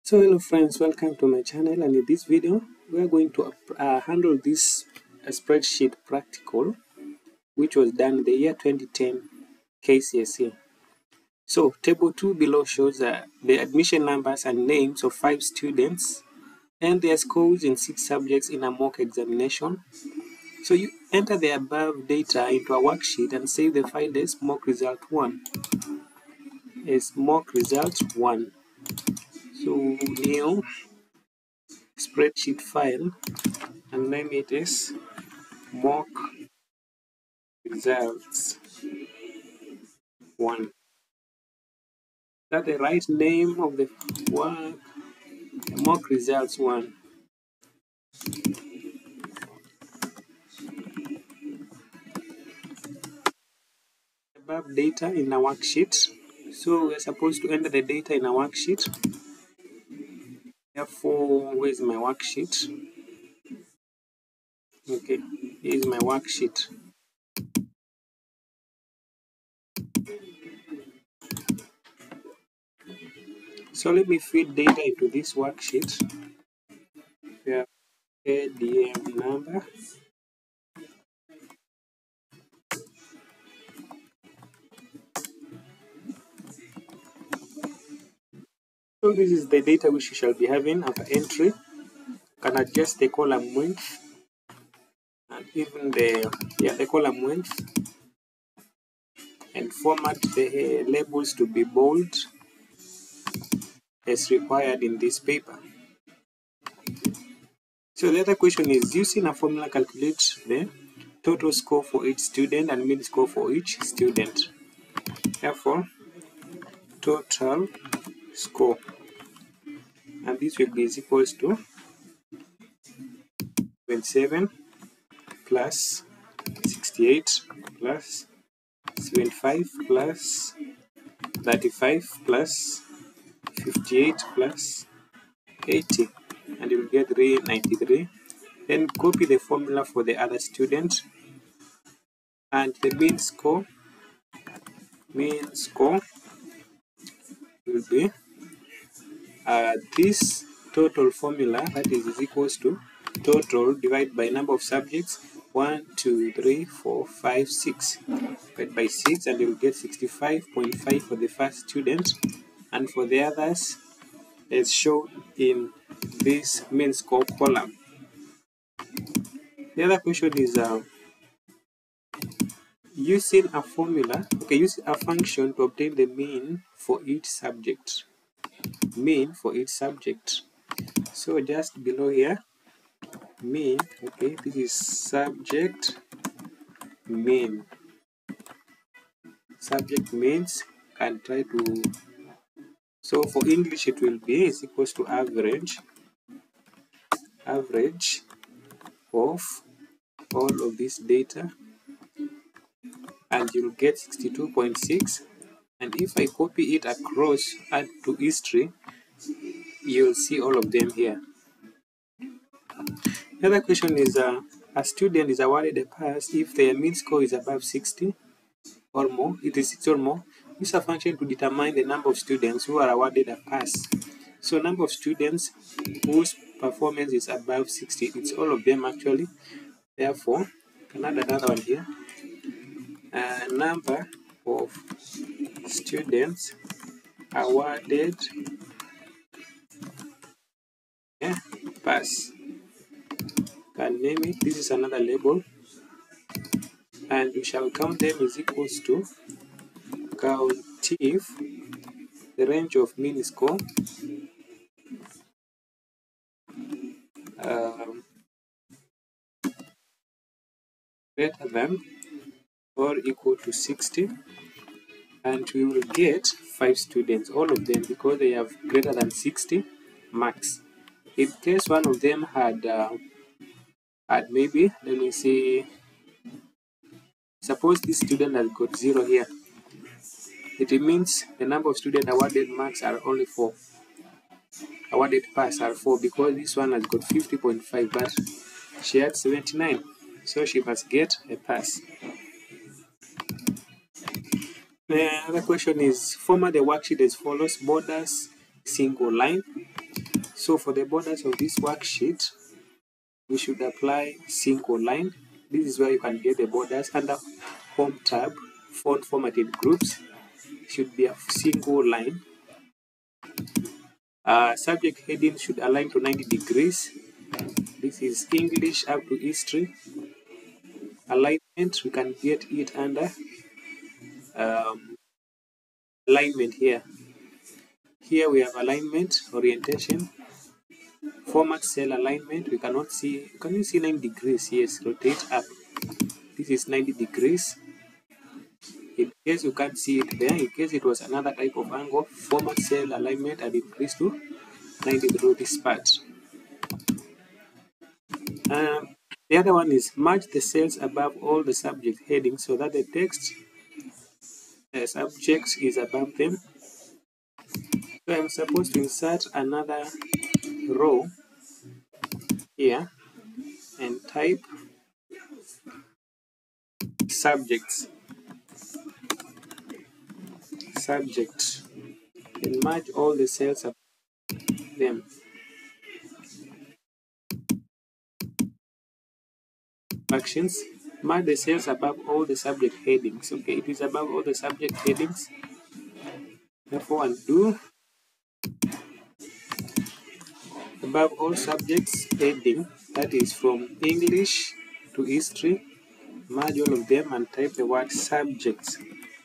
So hello friends, welcome to my channel, and in this video we are going to handle this spreadsheet practical which was done in the year 2010 KCSE. So table 2 below shows the admission numbers and names of 5 students and their scores in 6 subjects in a mock examination. So you enter the above data into a worksheet and save the file as mock result 1. So new spreadsheet file and name it is mock results 1. That's the right name of the work, mock results 1. Above data in a worksheet. So we're supposed to enter the data in a worksheet. Therefore, where's my worksheet? Okay, here's my worksheet. So let me feed data into this worksheet. We have ADM number. So this is the data which we shall be having after entry. Can adjust the column width and even the column width, and format the labels to be bold as required in this paper. So the other question is, using a formula calculate the total score for each student and mean score for each student. Therefore, total score, and this will be equals to 27 plus 68 plus 75 plus 35 plus 58 plus 80, and you will get 393. Then copy the formula for the other student, and the mean score will be this total formula, that is equals to total divided by number of subjects 1, 2, 3, 4, 5, 6 divided by 6, and you will get 65.5 for the first student, and for the others as shown in this mean score column. The other question is using a formula, use a function to obtain the mean for each subject. So just below here, mean, this is subject mean. Subject means can try to, so for English it will be is equals to average of all of this data, and you'll get 62.6. and if I copy it across, add to history, you'll see all of them here. The other question is a student is awarded a pass if their mean score is above 60 or more. It is 60 or more. Use a function to determine the number of students who are awarded a pass. So number of students whose performance is above 60, it's all of them actually. Therefore, can add another one here. Number of students awarded pass. Can name it. This is another label, and we shall count them is equals to count if the range of mean score greater than or equal to 60, and we will get 5 students, all of them, because they have greater than 60 marks. In case one of them had maybe, let me see, suppose this student has got 0 here, it means the number of students awarded marks are only 4. Awarded pass are 4, because this one has got 50.5, but she had 79, so she must get a pass. The other question is, format the worksheet as follows: borders, single line. So for the borders of this worksheet, we should apply single line. This is where you can get the borders. Under Home tab, Font Formatted Groups, should be a single line. Subject heading should align to 90 degrees. This is English up to history. Alignment, we can get it under alignment here. Here we have alignment, orientation, format cell alignment. We cannot see, can you see 90 degrees? Yes, rotate up. This is 90 degrees. In case you can't see it there, in case it was another type of angle, format cell alignment and increase to 90 through this part. The other one is merge the cells above all the subject headings so that the text subject is above them. So I'm supposed to insert another row here and type subject and merge all the cells above them. Actions, merge the cells above all the subject headings. Okay, it is above all the subject headings. Therefore, undo above all subjects heading, that is from English to history. Merge all of them and type the word subjects.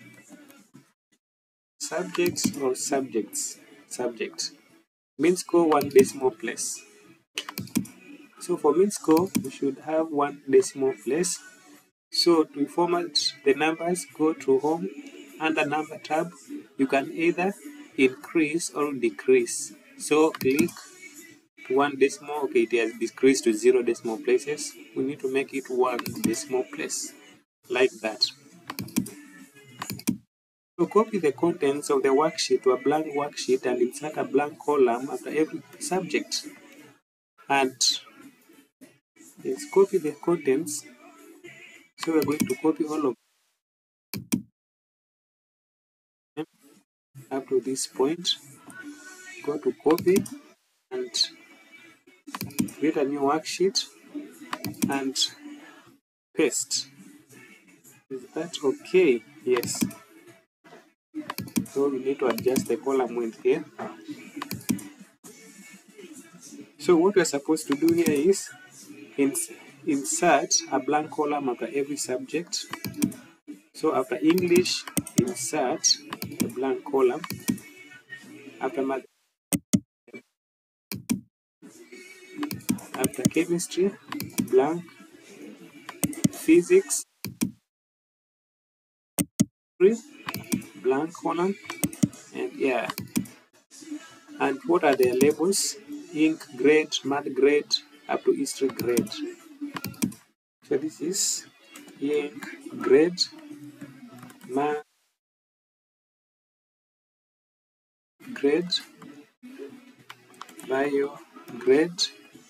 Subjects or subjects? Subject. Min score 1 decimal place. So for min score, we should have 1 decimal place. So to format the numbers, go to Home. Under Number tab, you can either increase or decrease. So click to 1 decimal. Okay, it has decreased to 0 decimal places. We need to make it 1 decimal place, like that. So copy the contents of the worksheet to a blank worksheet and insert a blank column after every subject. And let's copy the contents. So we're going to copy all of them up to this point. Go to copy and create a new worksheet and paste. Is that okay? Yes. So we need to adjust the column width here. So what we're supposed to do here is insert a blank column after every subject. So after English, insert a blank column. After chemistry, blank. Physics, blank column. And yeah. And what are their labels? Ink grade, math grade, up to history grade. So this is ink grade, math grade, bio grade,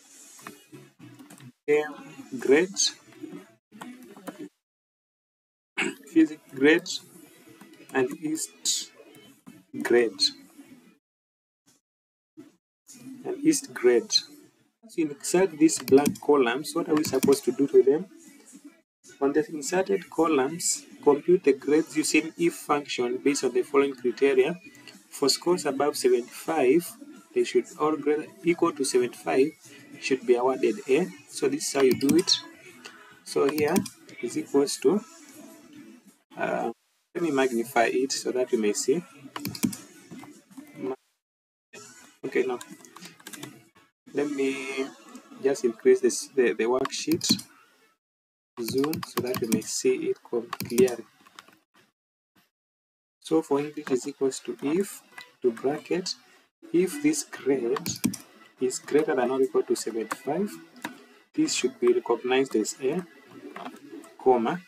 chem grade, physics grade, and East grade. So insert these blank columns. What are we supposed to do to them? On the inserted columns, compute the grades using if function based on the following criteria. For scores above 75, they should all grade equal to 75 should be awarded A. So this is how you do it. So here is equals to, let me magnify it so that you may see. Okay, now let me just increase this, the worksheet zoom so that you may see it clearly. So for English is equals to if, to bracket, if this grade is greater than or equal to 75, this should be recognized as A, comma.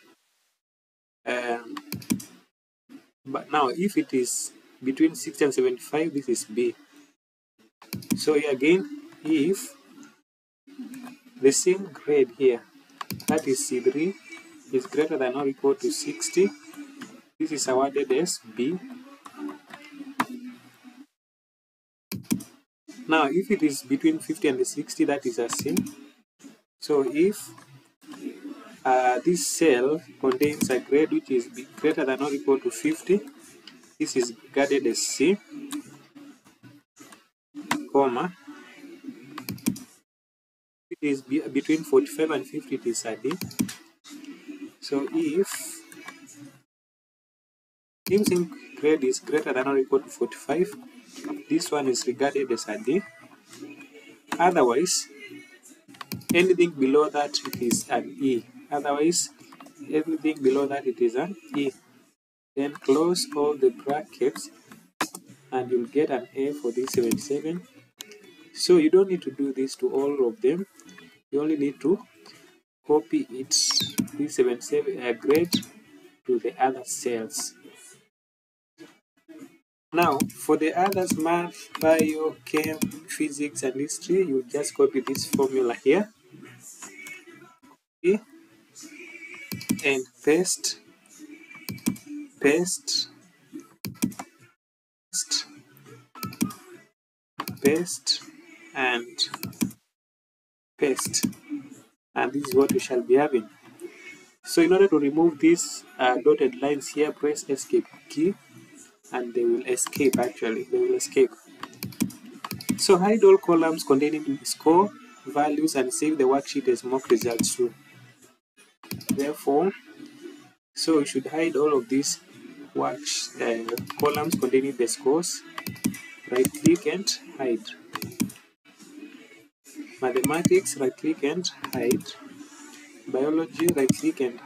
But now if it is between 60 and 75, this is B. So here again, if the same grade here, that is C3, is greater than or equal to 60, this is awarded as B. Now, if it is between 50 and 60, that is a C. So if this cell contains a grade which is greater than or equal to 50, this is regarded as C, comma. If it is between 45 and 50, it is a D. So if zinc grade is greater than or equal to 45, this one is regarded as a D. Otherwise, anything below that, it is an E. Otherwise, everything below that, it is an E. Then close all the brackets and you'll get an A for this 77. So you don't need to do this to all of them. You only need to copy it, this 77 grade, to the other cells. Now, for the others, math, bio, chem, physics, and history, you just copy this formula here. Okay. And paste, paste, paste, and paste. And this is what we shall be having. So in order to remove these dotted lines here, press escape key and they will escape. Actually, they will escape. So hide all columns containing score, values, and save the worksheet as mock results too. Therefore, so we should hide all of these columns containing the scores. Right click and hide. Mathematics, right click and hide. Biology, right click and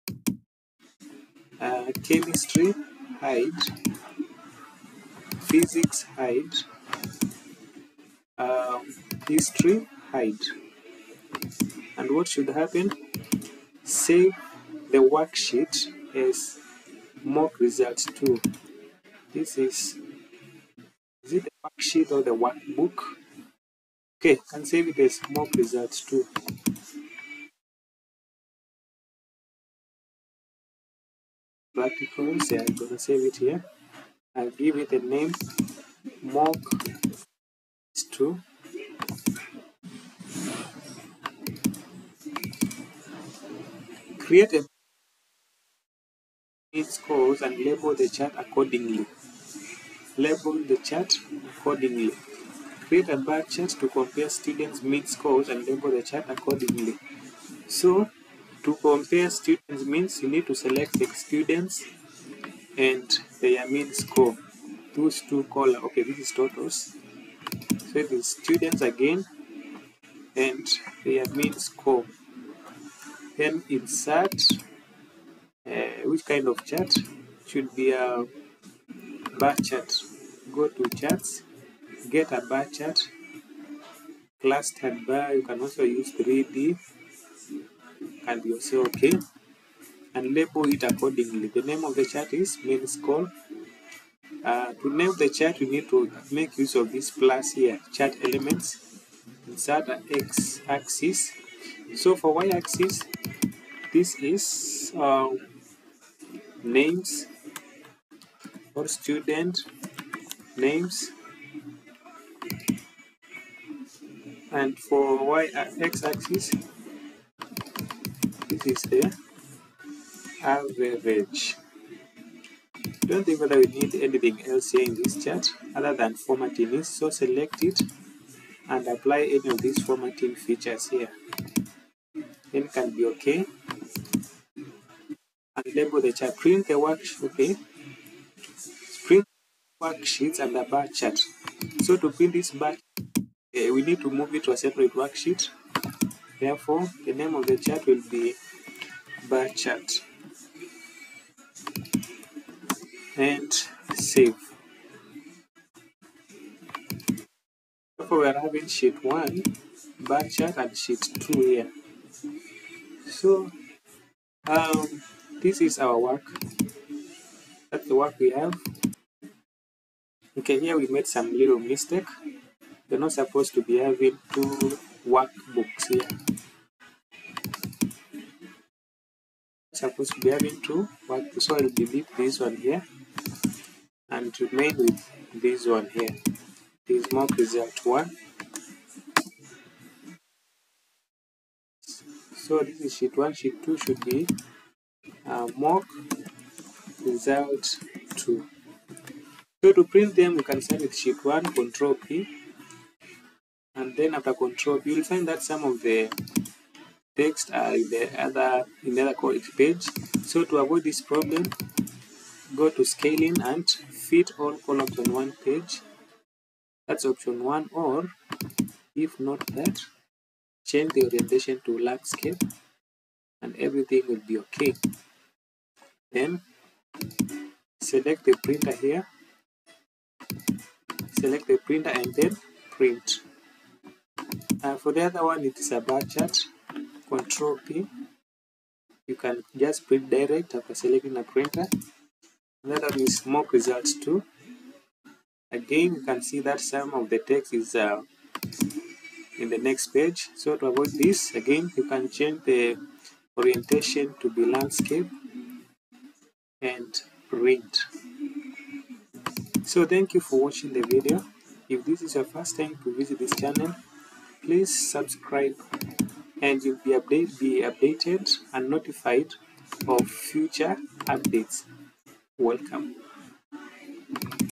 chemistry, hide. Physics, hide. History, hide. And what should happen? Save the worksheet as mock results 2. This is it the worksheet or the workbook? Okay, and save it as mock results 2. Practicals, yeah, I'm gonna save it here. I'll give it a name, mock 2. Create a scores and label the chart accordingly. Label the chart accordingly. Create a bar chart to compare students' mean scores and label the chart accordingly. So, to compare students' means, you need to select the students and their mean score. Those two columns. Okay, this is totals. So it is students again and their mean score. Then insert which kind of chart? Should be a bar chart. Go to charts, get a bar chart, clustered bar. You can also use 3D, can be also okay, and label it accordingly. The name of the chart is mean score. To name the chart, you need to make use of this plus here, chart elements. Insert an x-axis. So for y-axis, this is names or student names, and for x-axis, this is the average. Don't think whether we need anything else here in this chart other than formatting this. So select it and apply any of these formatting features here. Then can be okay. And label the chart. Print the worksheet. Okay. Print worksheets and the bar chart. So to print this bar, we need to move it to a separate worksheet. Therefore, the name of the chart will be bar chart. And save. Therefore, we are having sheet 1, bar chart, and sheet 2 here. So, this is our work. That's the work we have. Okay, here we made some little mistake. You're not supposed to be having 2 workbooks here. You're supposed to be having 2 workbooks. So I'll delete this one here and remain with this one here. is mock result 1. So this is sheet 1. Sheet 2 should be mock result 2. So to print them, you can start with sheet 1, Control P, and then after Control P, you'll find that some of the text are in the other page. So to avoid this problem, go to Scaling and fit all columns on one page. That's option 1, or if not that, change the orientation to landscape and everything will be okay. Then select the printer here, select the printer and then print. For the other one, it is a bar chart. Control P. You can just print direct after selecting a printer. Another one is mock results 2. Again, you can see that some of the text is in the next page. So to avoid this, again, you can change the orientation to be landscape and print. So thank you for watching the video. If this is your first time to visit this channel, please subscribe and you'll be updated and notified of future updates. Welcome.